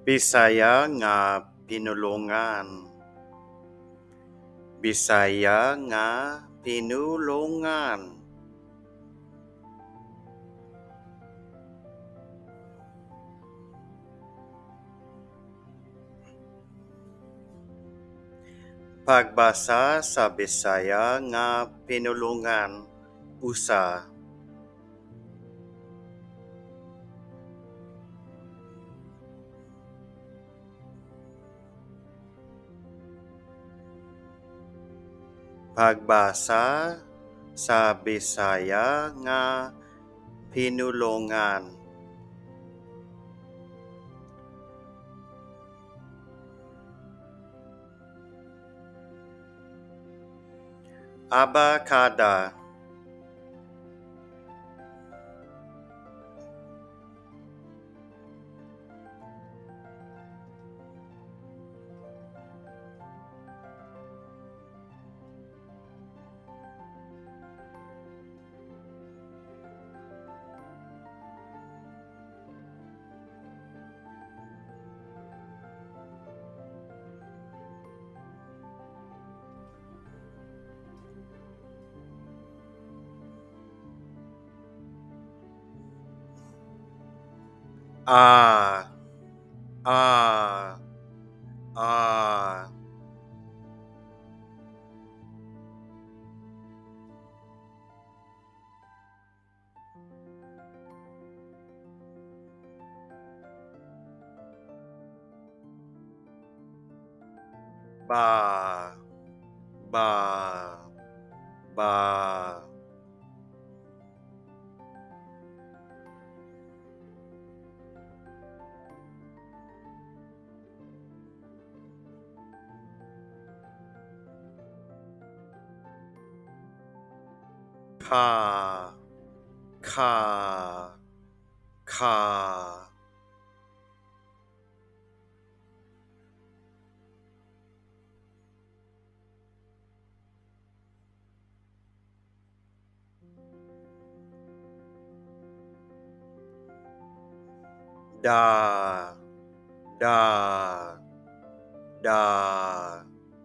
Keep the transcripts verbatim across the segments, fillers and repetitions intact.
Bisaya nga pinulungan. Bisaya nga pinulungan. Pagbasa sa Bisaya nga pinulungan usa. Pagbasa sa Bisaya nga pinulungan. Abakada. Ah, ah, ah. Ba, ba, ba. Ka, ka, ka. Da, da, da.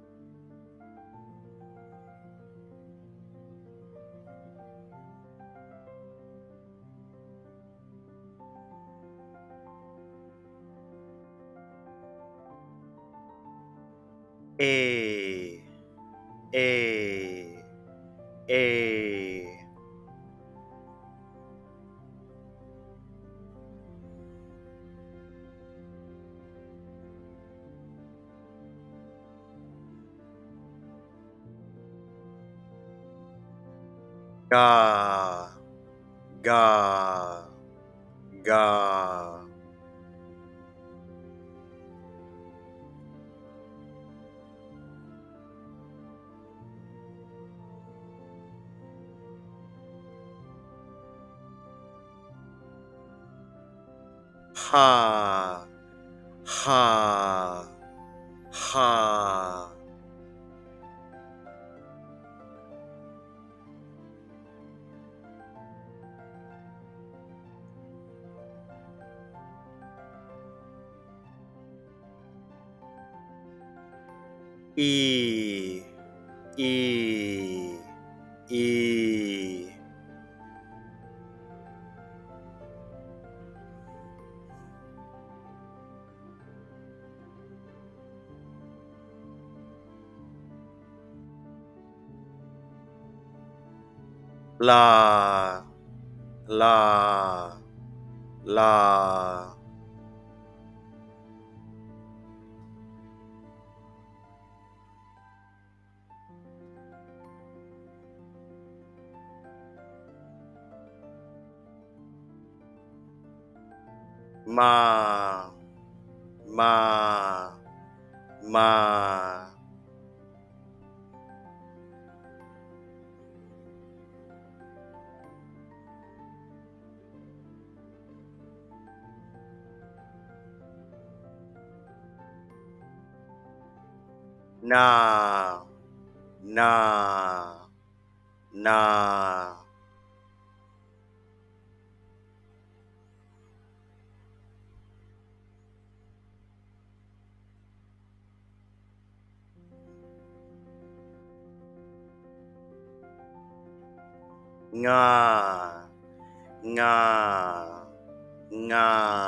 E, e, e. Ga, ga, ga. Ha, ha, ha. I, i, i. La, la, la. Ma, ma, ma. Na, na, na. nga, nga, nga.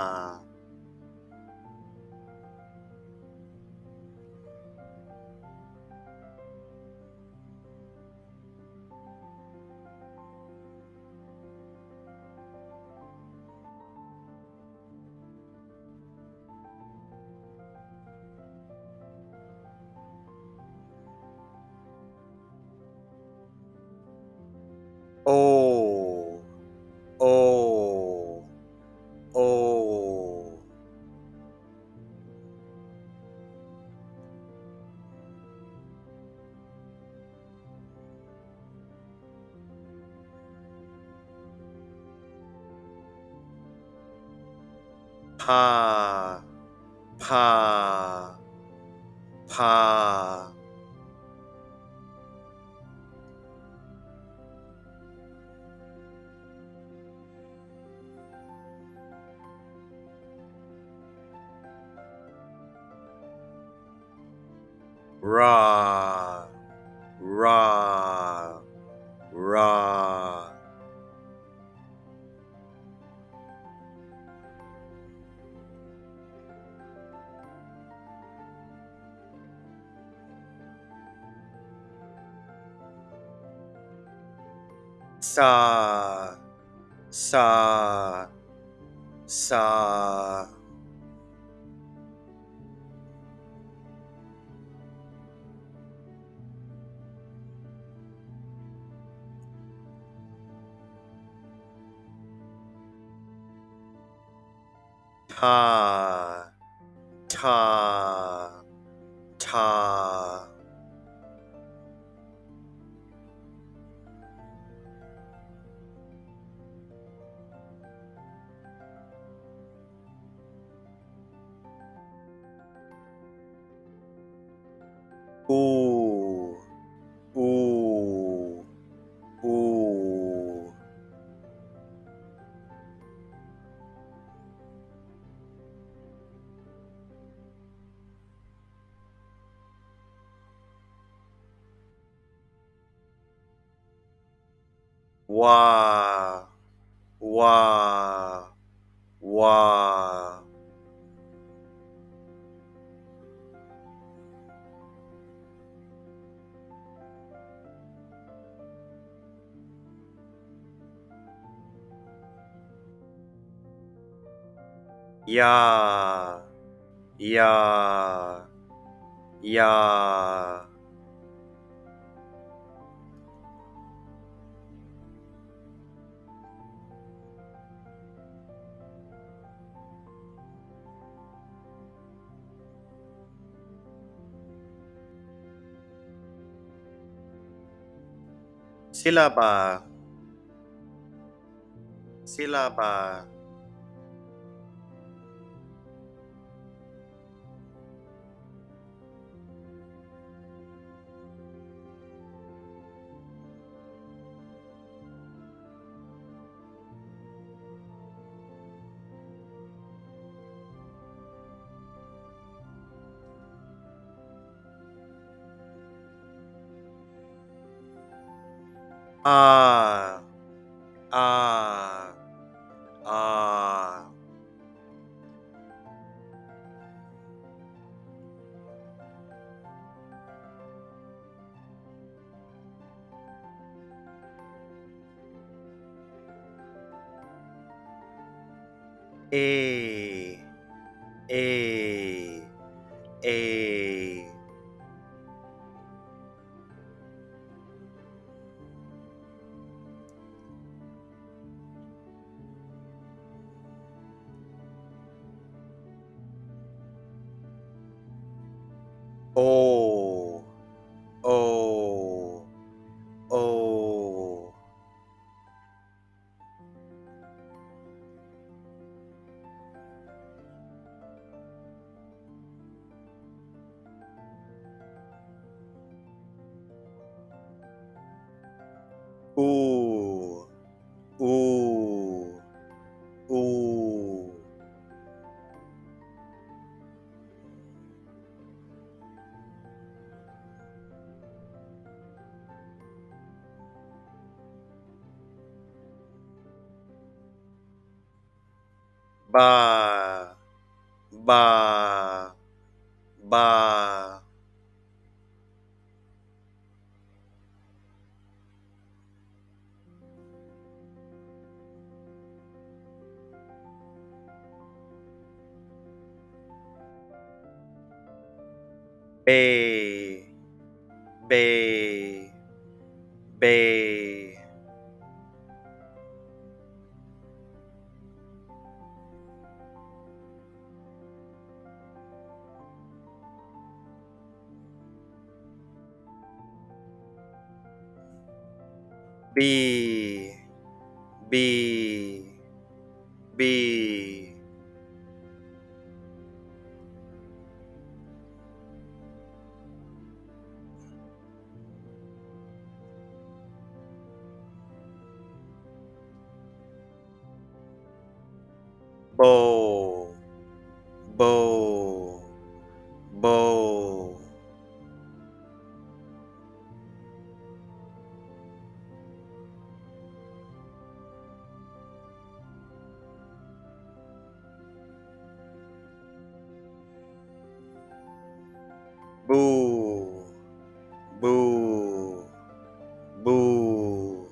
O, O, O. Pa, pa, pa. Ra, ra, ra. Sa, sa, sa. Ta, ta, ta. U, u, u. Wa, wa, wa. Ya, ya, ya. Silaba, silaba. Ah, ah, ah. A, A, A. O, O, O. U, U, U. ba, ba, ba, bay, bay, bay, B, B, B, bow, bow, bow, boo, boo, boo,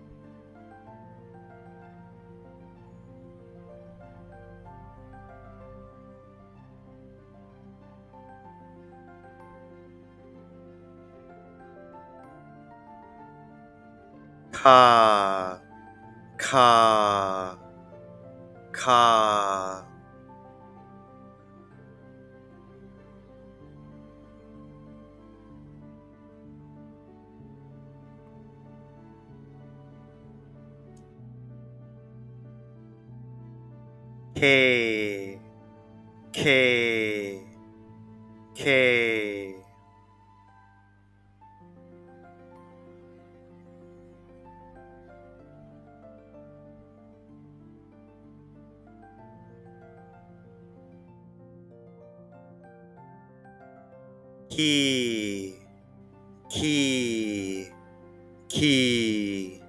ka, ka, ka, K, K, K, key, key, key,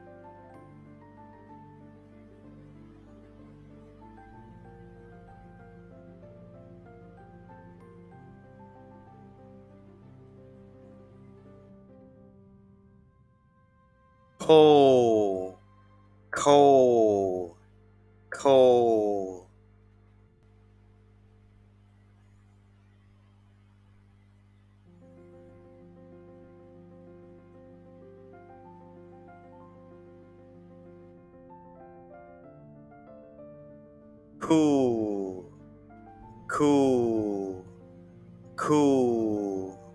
coal, coal, coal, cool, cool, cool,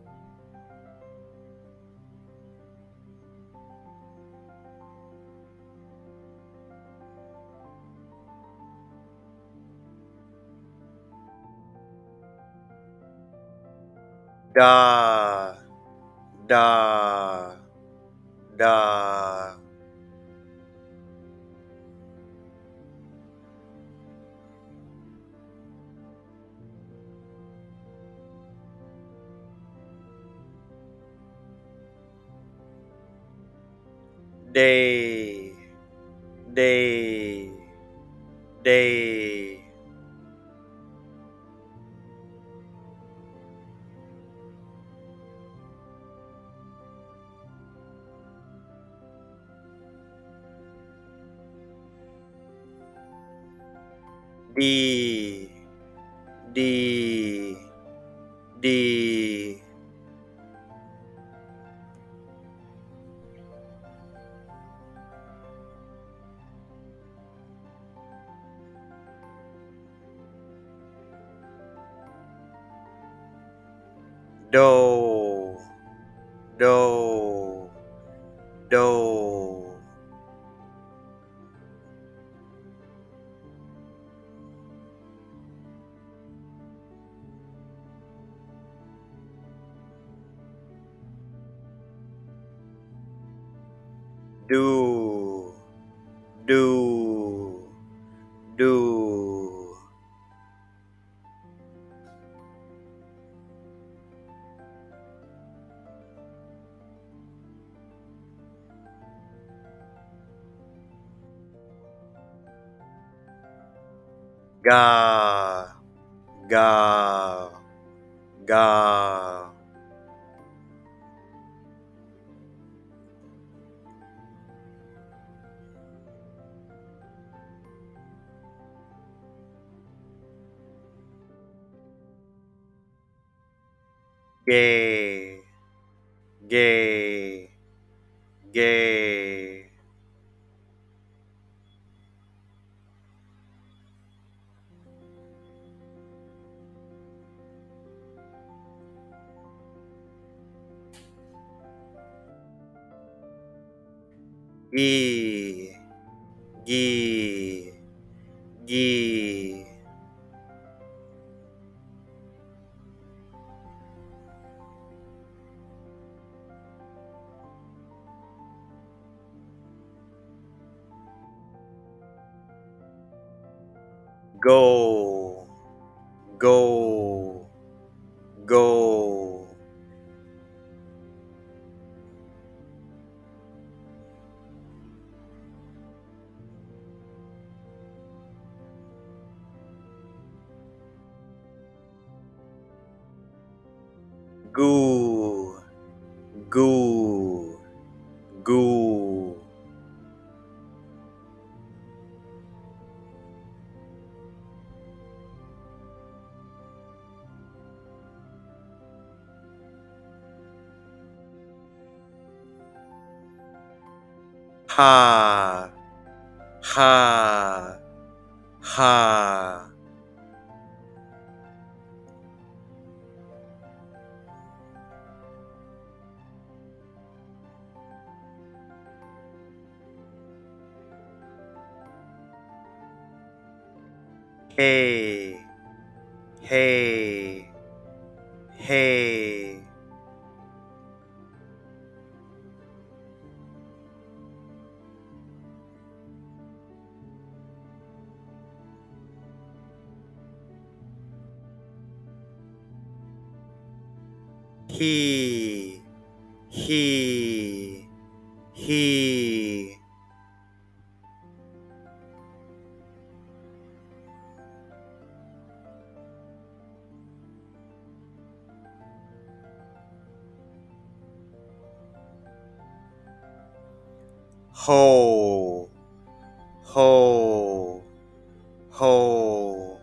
da, da, da, day, day, day, D, D, D, do, do, do, do, do, do, ga, ga, ga, gay, gay, gay, gi, gi, gi, go, go, go, goo, goo, goo, ha, ha, ha, hey, hey, hey, he, he, he, ho, ho, ho,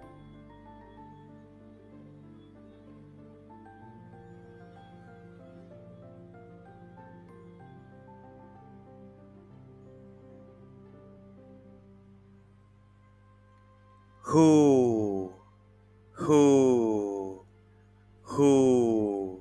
who, who, who,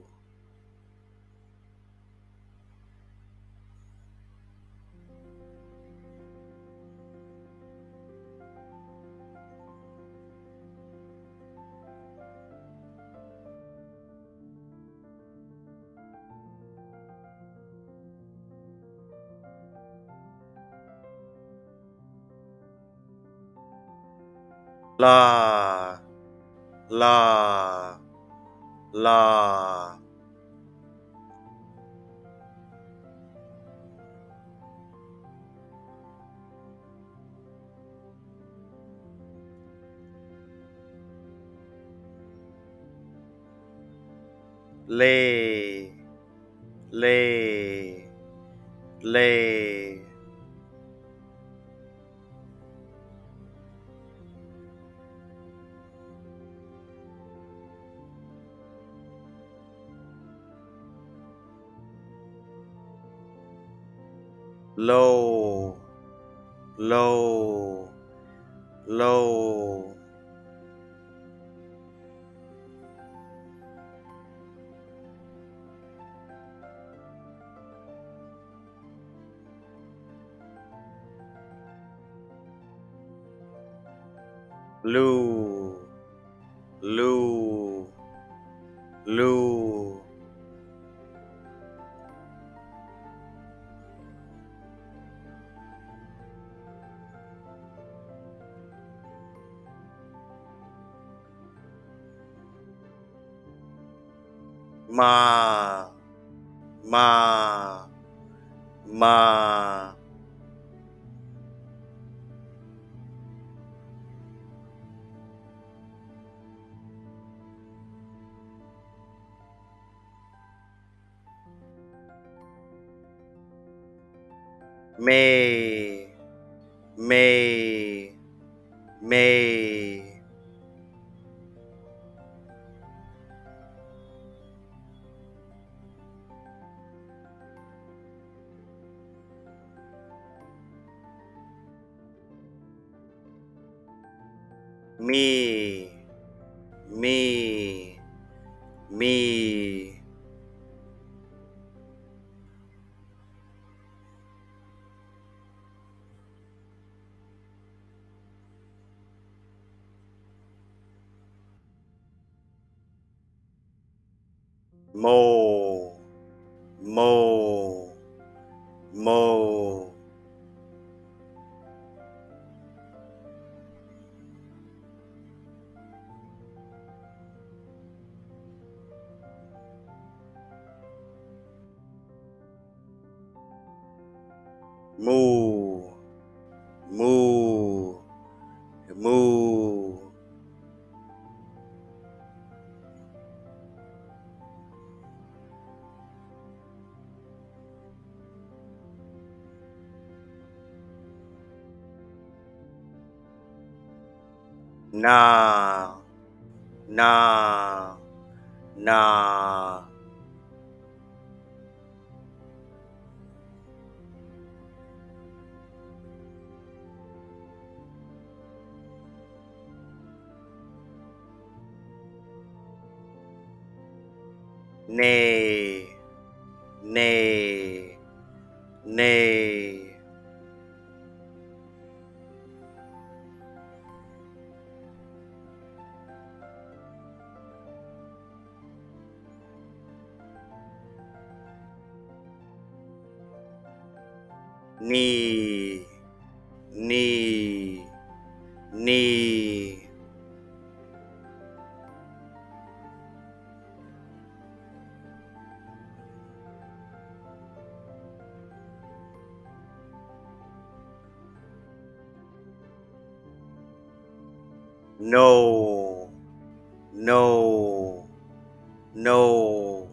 la, la, la, lay, lay, lay, low, low, low, loo, loo, loo, ma, ma, ma, may, may, may, me, me, me, mo, mo, mo, moo, moo, moo, nah, nah, nah, nay, nay, nay, knee, knee, knee, no, no, no,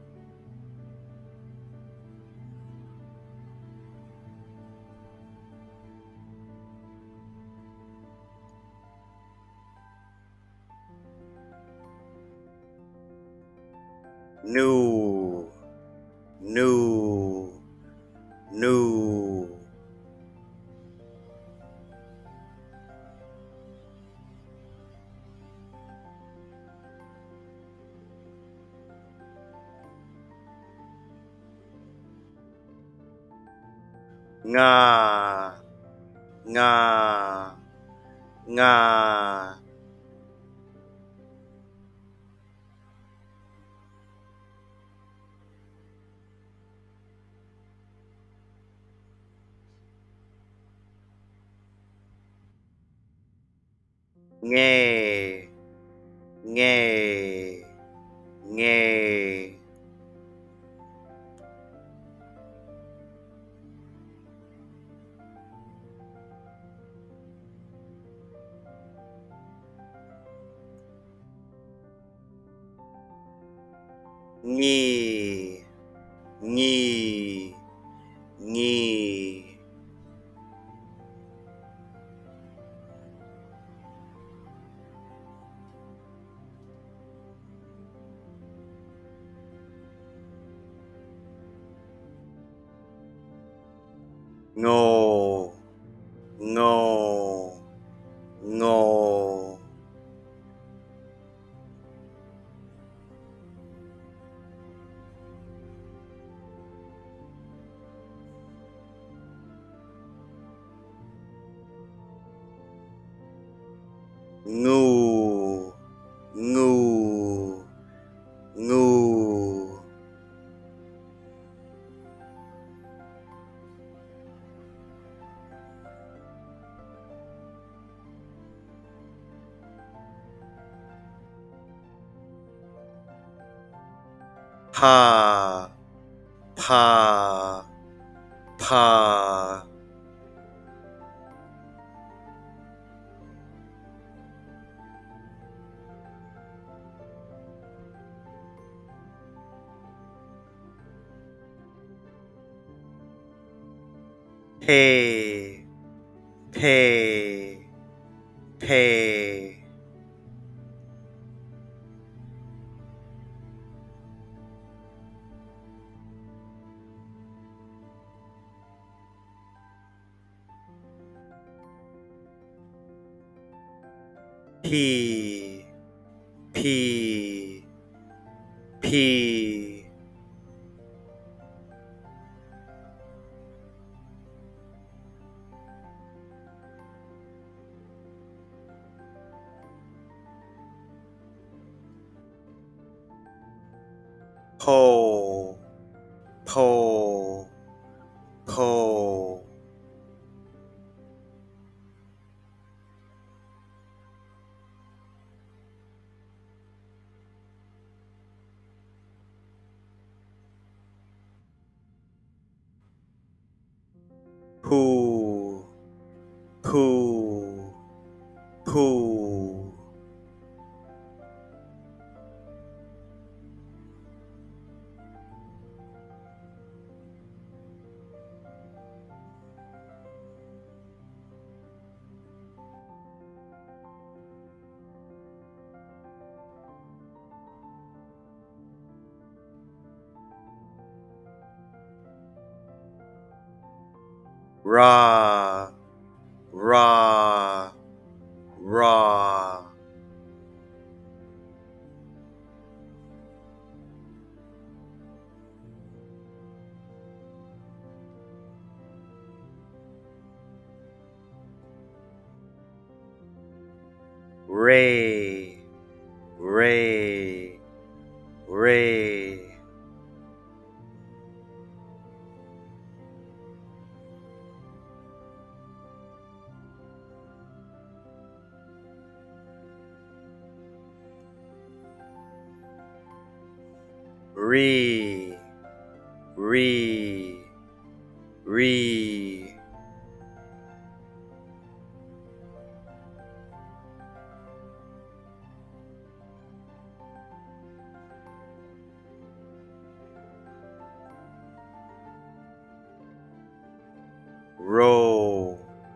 new, new, new, nga, nga, nga, nghe, nghe, nghe, nghi, nghi, nghi, ngô, ngô, ngô, ngu, ngu, ngu, pa, pa, pa, pay, pay. P, P, P. Po, po, po. Poo, poo, poo. Ra, ra, ra. Ray, ray, ray. Re, re, re. Roll,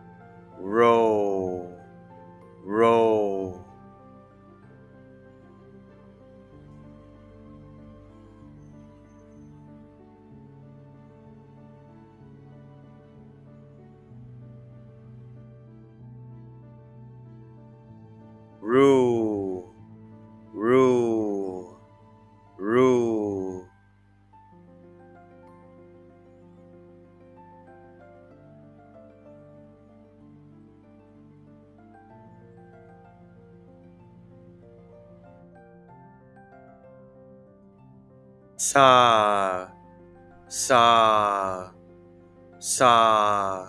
roll, roll. Rule, rule, rule. Sa, sa, sa.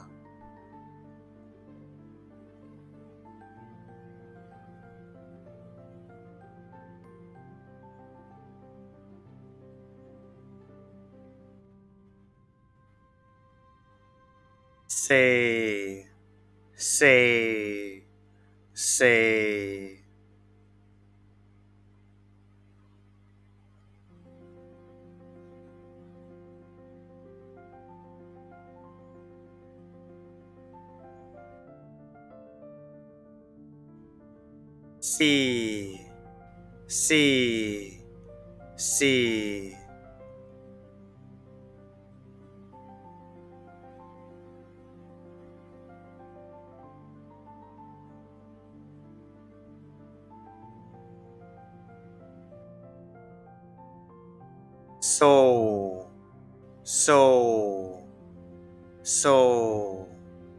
Say, say, say. See, see, see. So, so, so.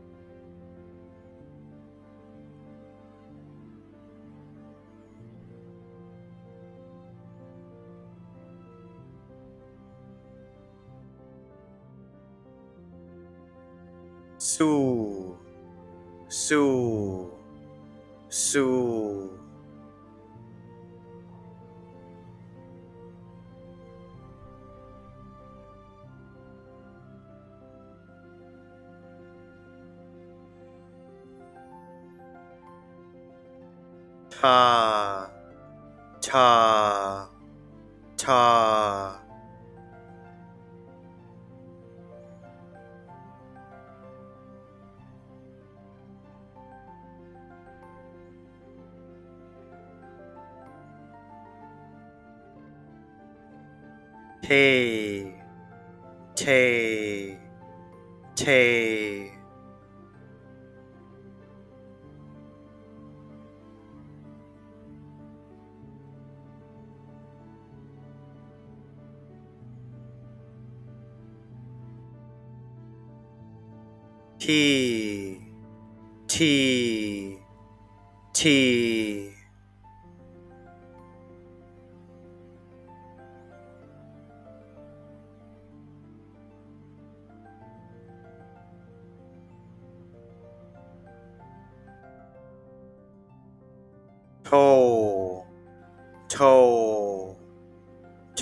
Sue, sue, sue. Ta, ta, ta. เทเทเทที่ที่ที่โทโทโท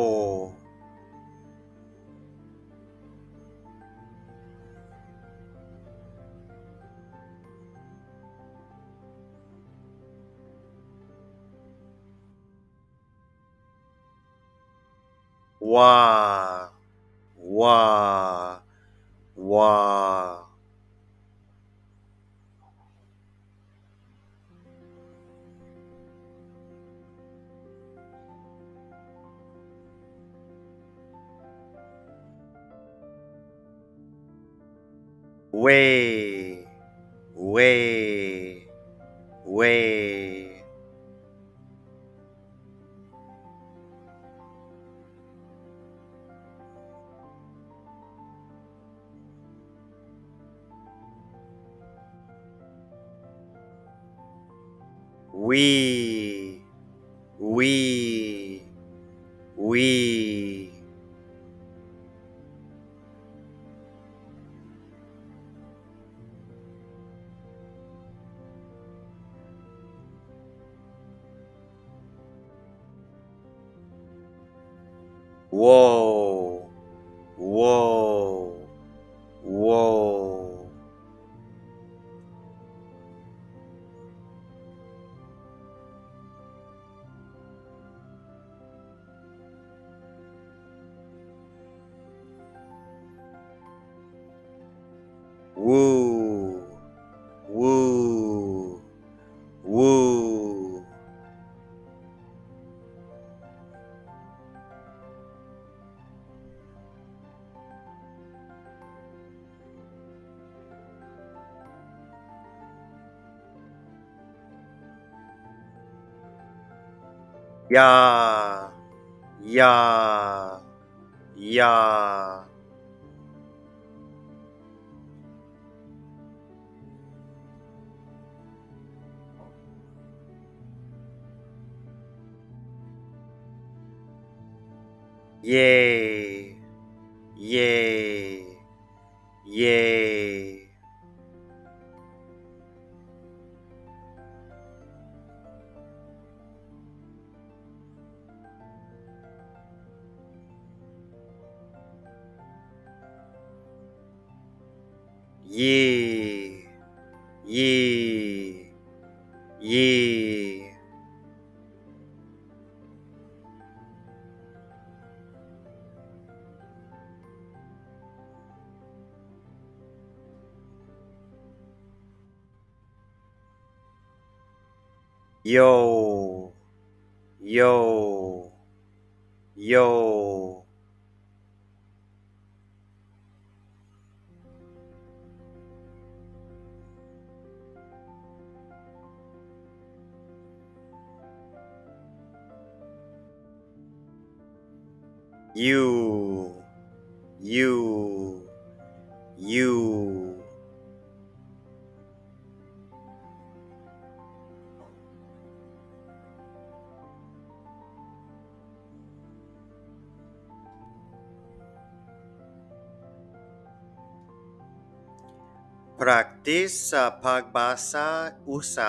ว่าว่าว่าเวเวเววีวีวีโวโวโววูวูวูยายายาเย่เย่เย่ยี่ยี่ยี่โยโยโยยูยูยูpraktis sa pagbasa usa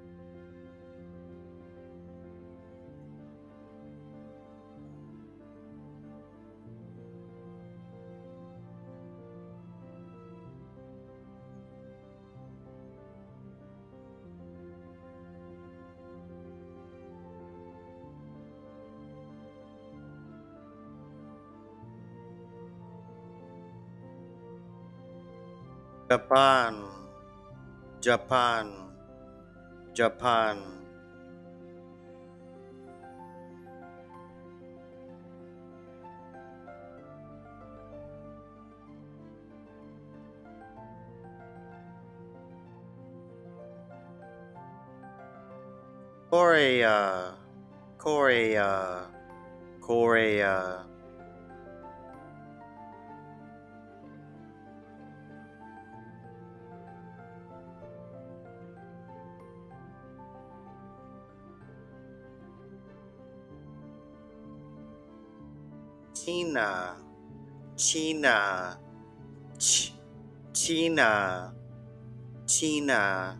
Japan Japan Japan Korea, Korea, Korea. China, China, Ch- China, China.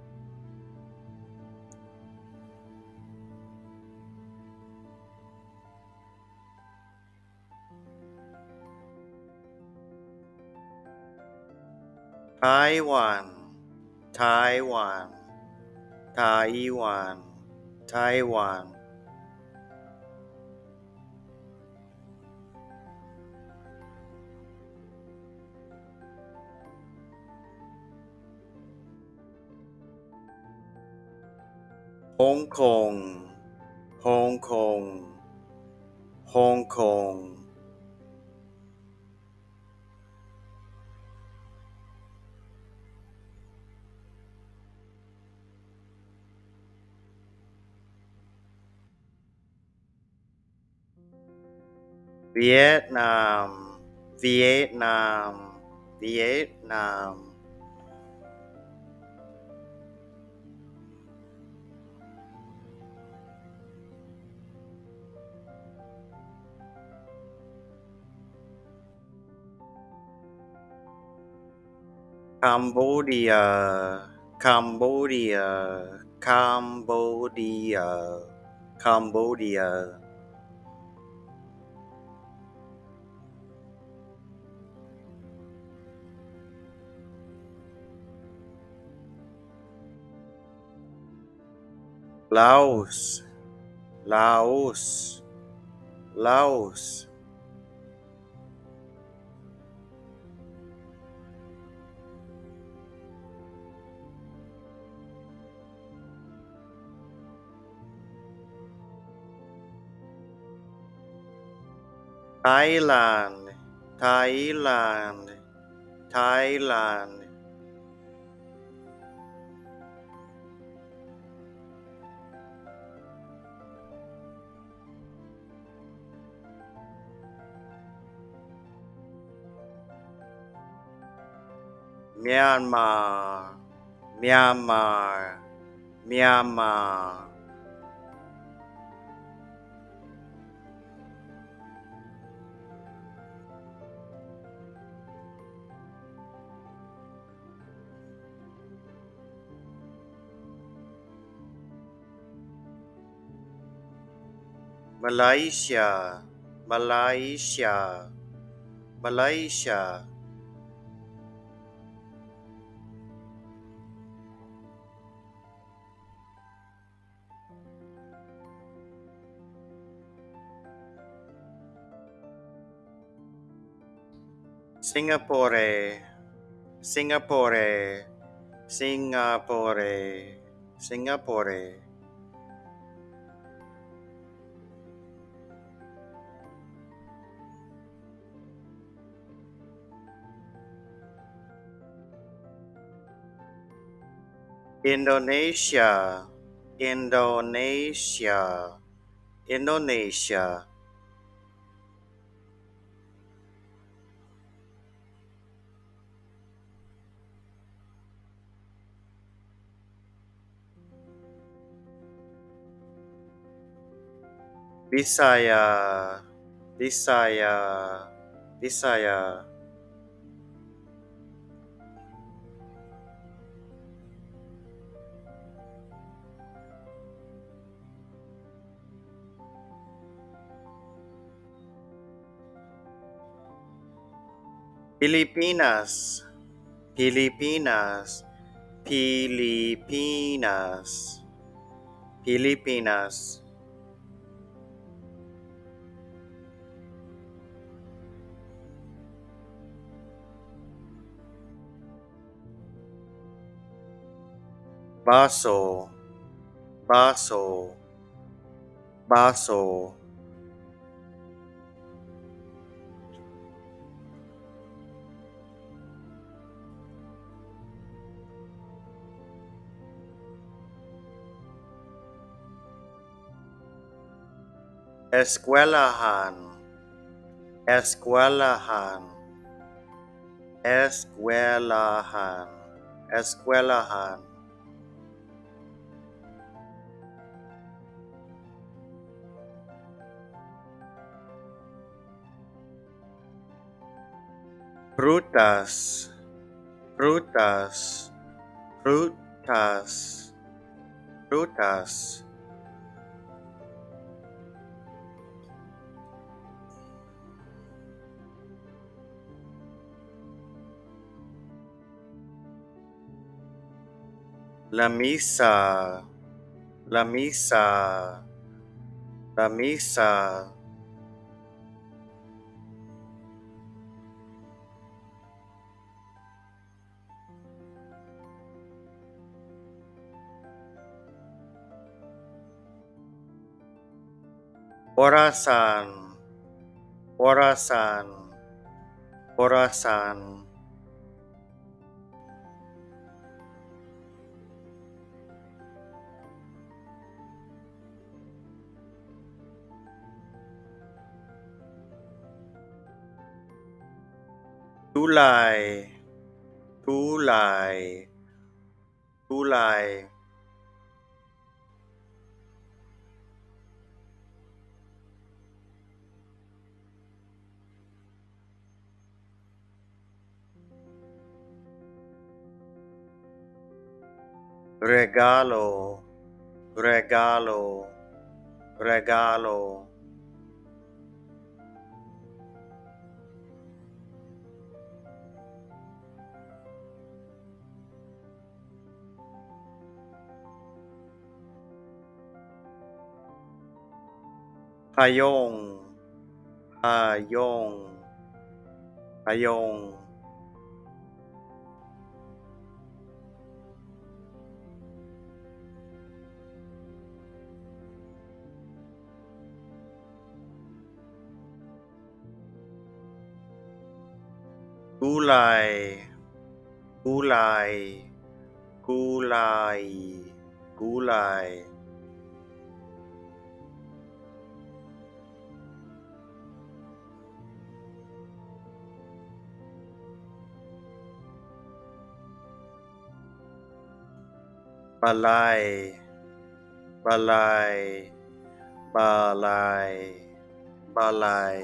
Taiwan, Taiwan, Taiwan, Taiwan. Hong Kong, Hong Kong, Hong Kong. Vietnam, Vietnam, Vietnam. Cambodia, Cambodia, Cambodia, Cambodia. Laos, Laos, Laos. Thailand, Thailand, Thailand. Myanmar, Myanmar, Myanmar. Malaysia, Malaysia, Malaysia. Singapore, Singapore, Singapore, Singapore. Indonesia, Indonesia, Indonesia. Visaya, Visaya, Visaya. Pilipinas, Pilipinas, Pilipinas, Pilipinas. Baso, Baso, Baso. escuelahan, escuelahan, escuelahan, escuelahan. Frutas, frutas, frutas, frutas. La misa, la misa, la misa. Orasan, orasan, orasan. Tulay, tulay, tulay. Regalo, regalo, regalo. Hayong, hayong, hayong. Gulay, gulay, gulay, gulay. Balay, balay, balay, balay.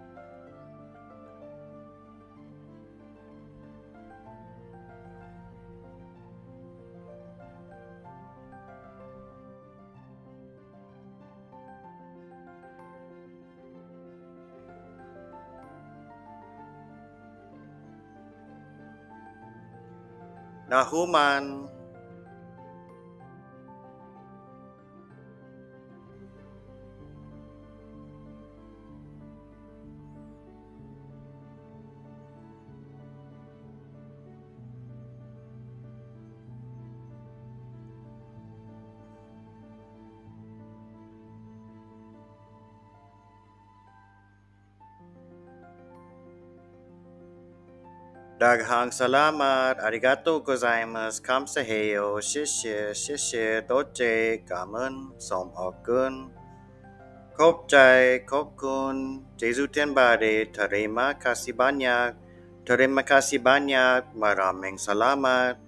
Nahuman, daghang salamat, arigato gozaimasu, kamsaheyo, shishir, shishir, doche, gamun, som okun, kopjai, kopkun, Jesu tenbade, terima kasih banyak, terima kasih banyak, maraming salamat.